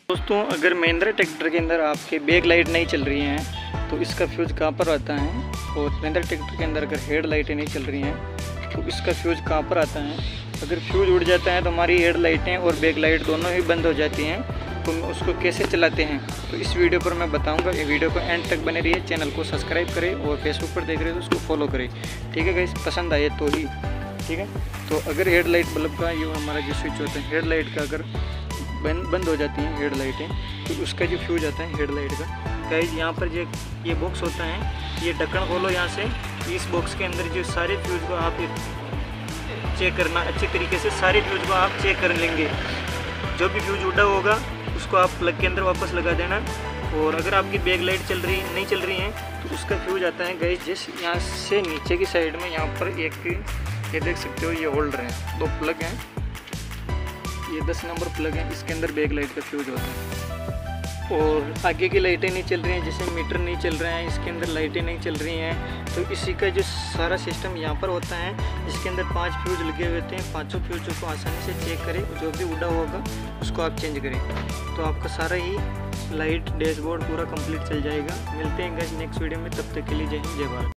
दोस्तों, अगर महिंद्रा ट्रैक्टर के अंदर आपके बैक लाइट नहीं चल रही हैं तो इसका फ्यूज़ कहाँ पर आता है, और महिंद्रा ट्रैक्टर के अंदर अगर हेड लाइटें नहीं चल रही हैं तो इसका फ्यूज़ कहाँ पर आता है। अगर फ्यूज़ उड़ जाता है तो हमारी हेड लाइटें और बैक लाइट दोनों ही बंद हो जाती हैं। तो उसको कैसे चलाते हैं तो इस वीडियो पर मैं बताऊंगा। ये वीडियो को एंड तक बने रहिए, चैनल को सब्सक्राइब करें और फेसबुक पर देख रहे हो तो उसको फॉलो करें, ठीक है गाइस। पसंद आए तो ही, ठीक है। तो अगर हेड लाइट बल्ब का ये हमारा जो स्विच होता है, हेड लाइट का अगर बंद हो जाती हैं हेड लाइटें तो उसका जो फ्यूज आता है हेड लाइट का, गाइस यहाँ पर ये बॉक्स होता है, ये ढक्कन खोलो यहाँ से। इस बॉक्स के अंदर जो सारे फ्यूज को आप चेक करना अच्छे तरीके से, सारे फ्यूज को आप चेक कर लेंगे। जो भी फ्यूज उड़ा होगा उसको आप प्लग के अंदर वापस लगा देना। और अगर आपकी बैक लाइट नहीं चल रही है तो उसका फ्यूज आता है गाइस जिस यहाँ से नीचे की साइड में, यहाँ पर ये देख सकते हो, ये होल्डर है, 2 प्लग हैं, ये 10 नंबर प्लग है, इसके अंदर बैक लाइट का फ्यूज होता है। और आगे की लाइटें नहीं चल रही हैं, जैसे मीटर नहीं चल रहे हैं, इसके अंदर लाइटें नहीं चल रही हैं, तो इसी का जो सारा सिस्टम यहाँ पर होता है। इसके अंदर 5 फ्यूज लगे हुए होते हैं, 5 फ्यूज को आसानी से चेक करें, जो भी उड़ा होगा उसको आप चेंज करें तो आपका सारा ही लाइट डैशबोर्ड पूरा कंप्लीट चल जाएगा। मिलते हैं गाइस नेक्स्ट वीडियो में, तब तक के लिए जय हिंद जय भारत।